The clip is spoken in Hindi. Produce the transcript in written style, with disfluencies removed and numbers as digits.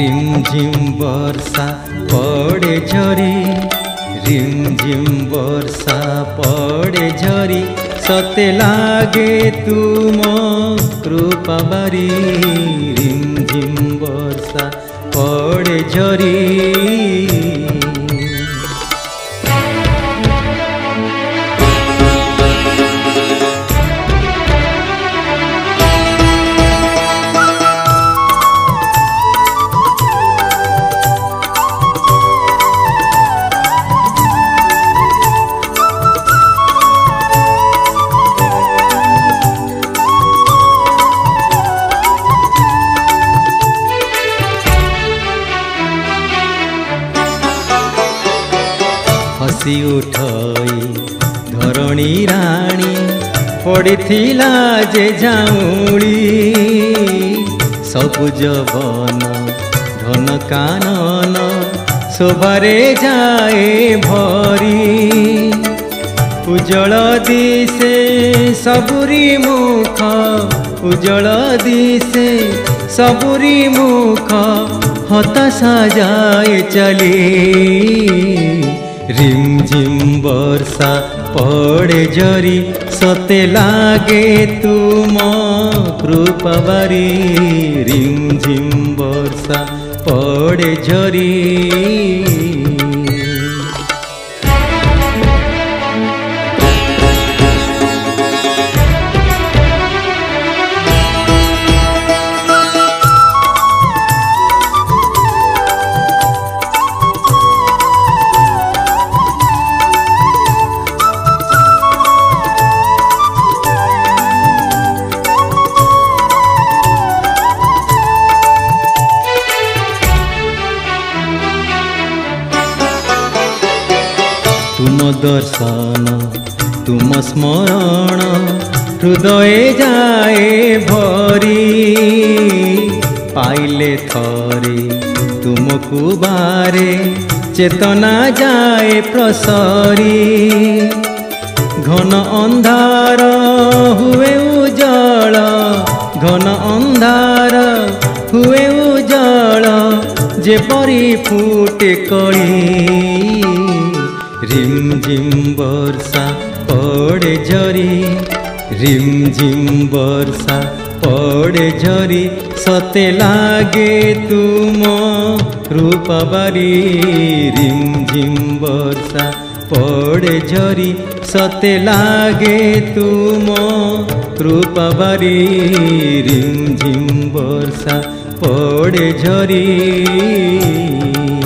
रिमझिम वर्षा पड़े झरी रिमझिम वर्षा पड़े झरी सते लागे तुम कृपा बारी रिमझिम वर्षा पड़े झरी हसी उठई धरणी राणी पड़िथिला जे झाउली सबुज बन धन कानन शोभारे जाए भरी उज्जल दिशे सबुरी मुख उज्जल दिशे सबुरी मुख हताशा जाए चली रिमझिम वर्षा पड़े झरी सते लागे तुम कृपा बारी रिमझिम वर्षा पड़े झरी तुम दर्शन तुम स्मरण हृदय जाए भरी पाइले थरे तुमको बारे चेतना जाए प्रसरी घन अंधार हुए उज्जल घन अंधार हुए उज्जल जेपरी फुटे कली रिमझिम वर्षा पड़े झरी रिमझिम वर्षा पड़े झरी सते लागे तुम रूपा बारी रिमझिम वर्षा पड़े झरी सते लागे तुम रूपा बारी रिमझिम वर्षा पड़े झरी।